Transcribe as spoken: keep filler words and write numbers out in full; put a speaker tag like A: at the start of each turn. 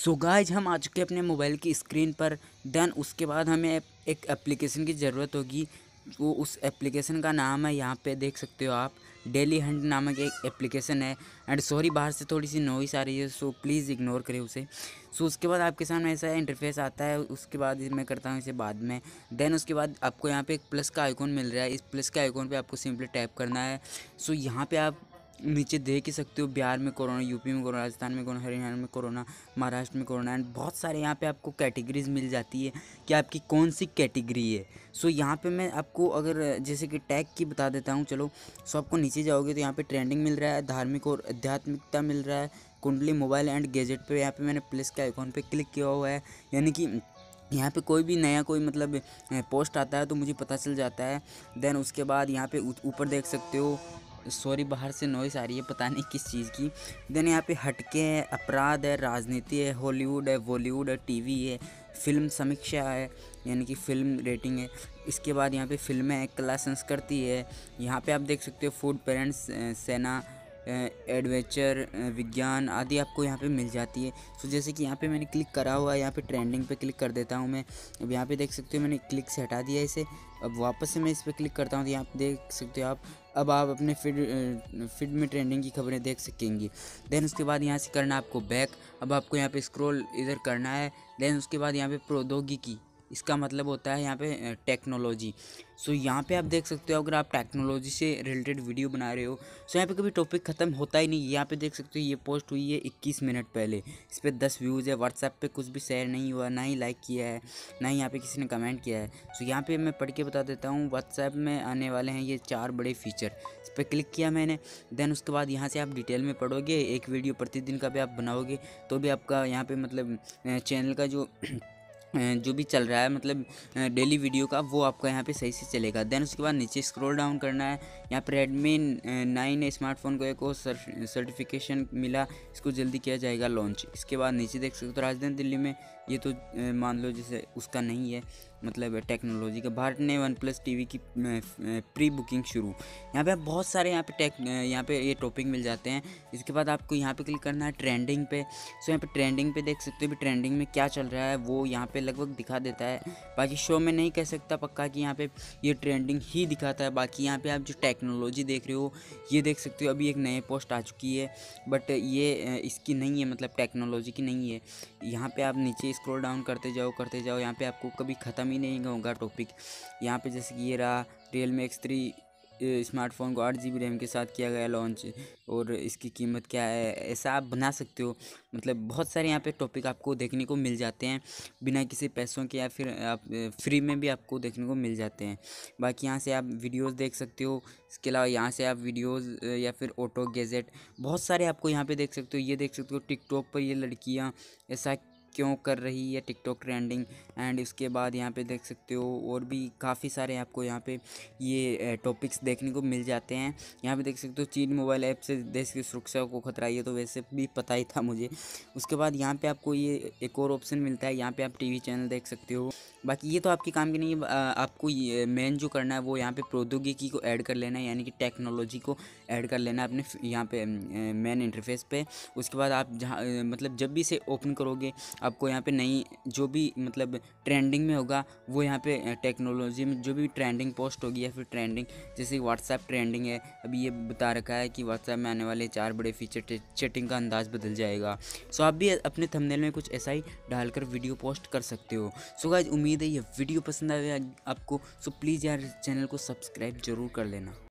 A: So guys हम आ चुके हैं अपने मोबाइल की स्क्रीन पर। देन उसके बाद हमें एक एप्लीकेशन की ज़रूरत होगी। वो उस एप्लीकेशन का नाम है, यहाँ पे देख सकते हो आप, डेली हंट नामक एक एप्लीकेशन है। एंड सॉरी बाहर से थोड़ी सी नॉइस आ रही है, सो प्लीज़ इग्नोर करें उसे। सो उसके बाद आपके सामने ऐसा इंटरफेस आता है। उसके बाद मैं करता हूँ इसे बाद में। देन उसके बाद आपको यहाँ पे एक प्लस का आइकॉन मिल रहा है। इस प्लस के आइकॉन पे आपको सिंपली टैप करना है। सो यहाँ पे आप नीचे देख ही सकते हो, बिहार में कोरोना, यूपी में कोरोना, राजस्थान में कोरोना, हरियाणा में कोरोना, महाराष्ट्र में कोरोना। एंड बहुत सारे यहाँ पे आपको कैटेगरीज मिल जाती है कि आपकी कौन सी कैटेगरी है। सो यहाँ पे मैं आपको अगर जैसे कि टैग की बता देता हूँ। चलो, सो आपको नीचे जाओगे तो यहाँ पे ट्रेंडिंग मिल रहा है, धार्मिक और आध्यात्मिकता मिल रहा है, कुंडली, मोबाइल एंड गैजेट पे यहाँ पे मैंने प्लस के आइकॉन पे क्लिक किया हुआ है। यानी कि यहाँ पे कोई भी नया कोई मतलब पोस्ट आता है तो मुझे पता चल जाता है। देन उसके बाद यहाँ पे ऊपर देख सकते हो, सॉरी बाहर से नॉइस आ रही है पता नहीं किस चीज़ की। देन यहाँ पे हटके है, अपराध है, राजनीति है, हॉलीवुड है, बॉलीवुड है, टीवी है, फिल्म समीक्षा है यानी कि फिल्म रेटिंग है। इसके बाद यहाँ पे फिल्में है, कला संस्कृति है। यहाँ पे आप देख सकते हो फूड, पेरेंट्स, सेना, एडवेंचर, विज्ञान आदि आपको यहाँ पे मिल जाती है। सो जैसे कि यहाँ पे मैंने क्लिक करा हुआ है, यहाँ पे ट्रेंडिंग पे क्लिक कर देता हूँ मैं। अब यहाँ पे देख सकते हो मैंने क्लिक से हटा दिया इसे। अब वापस से मैं इस पर क्लिक करता हूँ तो यहाँ पे देख सकते हो आप, अब आप अपने फीड फीड में ट्रेंडिंग की खबरें देख सकेंगी। देन उसके बाद यहाँ से करना आपको बैक। अब आपको यहाँ पे स्क्रॉल इधर करना है। देन उसके बाद यहाँ पे प्रौद्योगिकी, इसका मतलब होता है यहाँ पे टेक्नोलॉजी। सो यहाँ पे आप देख सकते हो, अगर आप टेक्नोलॉजी से रिलेटेड वीडियो बना रहे हो सो यहाँ पे कभी टॉपिक ख़त्म होता ही नहीं। यहाँ पे देख सकते हो ये पोस्ट हुई है इक्कीस मिनट पहले, इस पर दस व्यूज़ है। व्हाट्सएप पे कुछ भी शेयर नहीं हुआ, ना ही लाइक किया है, ना ही यहाँ पे किसी ने कमेंट किया है। सो यहाँ पे मैं पढ़ के बता देता हूँ। व्हाट्सएप में आने वाले हैं ये चार बड़े फीचर, इस पर क्लिक किया मैंने। देन उसके बाद यहाँ से आप डिटेल में पढ़ोगे, एक वीडियो प्रतिदिन का भी आप बनाओगे तो भी आपका यहाँ पे मतलब चैनल का जो जो भी चल रहा है मतलब डेली वीडियो का, वो आपका यहाँ पे सही से चलेगा। देन उसके बाद नीचे स्क्रॉल डाउन करना है। यहाँ पर रेडमी नाइन स्मार्टफोन को एक और सर्टिफिकेशन मिला, इसको जल्दी किया जाएगा लॉन्च। इसके बाद नीचे देख सकते हो राजधानी दिल्ली में, ये तो मान लो जैसे उसका नहीं है, मतलब टेक्नोलॉजी का। भारत ने वन प्लस टीवी की प्री बुकिंग शुरू। यहाँ पे आप बहुत सारे यहाँ पे टेक यहाँ पे ये टॉपिक मिल जाते हैं। इसके बाद आपको यहाँ पे क्लिक करना है ट्रेंडिंग पे। सो यहाँ पे ट्रेंडिंग पे देख सकते हो भी ट्रेंडिंग में क्या चल रहा है वो यहाँ पे लगभग दिखा देता है। बाकी शो में नहीं कह सकता पक्का कि यहाँ पे ये ट्रेंडिंग ही दिखाता है। बाकी यहाँ पे आप जो टेक्नोलॉजी देख रहे हो ये देख सकते हो, अभी एक नई पोस्ट आ चुकी है बट ये इसकी नहीं है, मतलब टेक्नोलॉजी की नहीं है। यहाँ पे आप नीचे स्क्रॉल डाउन करते जाओ करते जाओ, यहाँ पे आपको कभी ख़त्म ही नहीं होगा टॉपिक। यहाँ पे जैसे कि ये रहा, रियलमी एक्स थ्री स्मार्टफोन को आठ जी बी रैम के साथ किया गया लॉन्च और इसकी कीमत क्या है, ऐसा आप बना सकते हो। मतलब बहुत सारे यहाँ पे टॉपिक आपको देखने को मिल जाते हैं बिना किसी पैसों के, या फिर आप फ्री में भी आपको देखने को मिल जाते हैं। बाकी यहाँ से आप वीडियोस देख सकते हो। इसके अलावा यहाँ से आप वीडियोस या फिर ऑटो गैजेट बहुत सारे आपको यहाँ पे देख सकते हो। ये देख सकते हो टिकटॉक पर ये लड़कियाँ ऐसा क्यों कर रही है, टिकटॉक ट्रेंडिंग। एंड उसके बाद यहाँ पे देख सकते हो और भी काफ़ी सारे आपको यहाँ पे ये टॉपिक्स देखने को मिल जाते हैं। यहाँ पे देख सकते हो चीन मोबाइल ऐप से देश की सुरक्षा को खतरा, ये तो वैसे भी पता ही था मुझे। उसके बाद यहाँ पे आपको ये एक और ऑप्शन मिलता है, यहाँ पे आप टीवी चैनल देख सकते हो। बाकी ये तो आपके काम की नहीं है, आपको ये मेन जो करना है वो यहाँ पे प्रौद्योगिकी को ऐड कर लेना है, यानी कि टेक्नोलॉजी को ऐड कर लेना है अपने यहाँ पे मेन इंटरफेस पे। उसके बाद आप जहाँ मतलब जब भी इसे ओपन करोगे आपको यहाँ पे नई जो भी मतलब ट्रेंडिंग में होगा वो यहाँ पे टेक्नोलॉजी में जो भी ट्रेंडिंग पोस्ट होगी या फिर ट्रेंडिंग, जैसे व्हाट्सएप ट्रेंडिंग है, अभी ये बता रखा है कि व्हाट्सएप में आने वाले चार बड़े फीचर, चैटिंग का अंदाज बदल जाएगा। सो आप भी अपने थंबनेल में कुछ ऐसा ही डालकर वीडियो पोस्ट कर सकते हो। सो गाइस उम्मीद है ये वीडियो पसंद आया आपको। सो प्लीज़ यार चैनल को सब्सक्राइब जरूर कर लेना।